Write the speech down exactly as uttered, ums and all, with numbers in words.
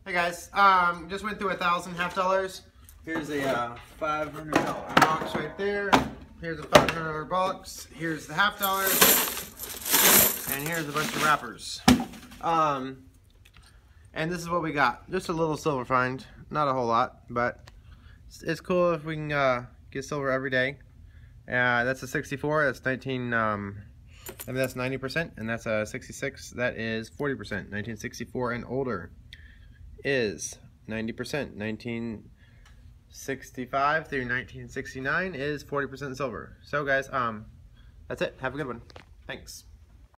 Hey guys, um, just went through a thousand half dollars. Here's a uh, five hundred dollar box right there. Here's a five hundred dollar box. Here's the half dollars, and here's a bunch of wrappers. Um, and this is what we got. Just a little silver find, not a whole lot, but it's, it's cool if we can uh, get silver every day. Uh, that's a sixty-four. That's nineteen. Um, I mean that's ninety percent, and that's a sixty-six. That is forty percent. nineteen sixty-four and older is ninety percent. nineteen sixty-five through nineteen sixty-nine is forty percent silver. So guys, um, that's it. Have a good one. Thanks.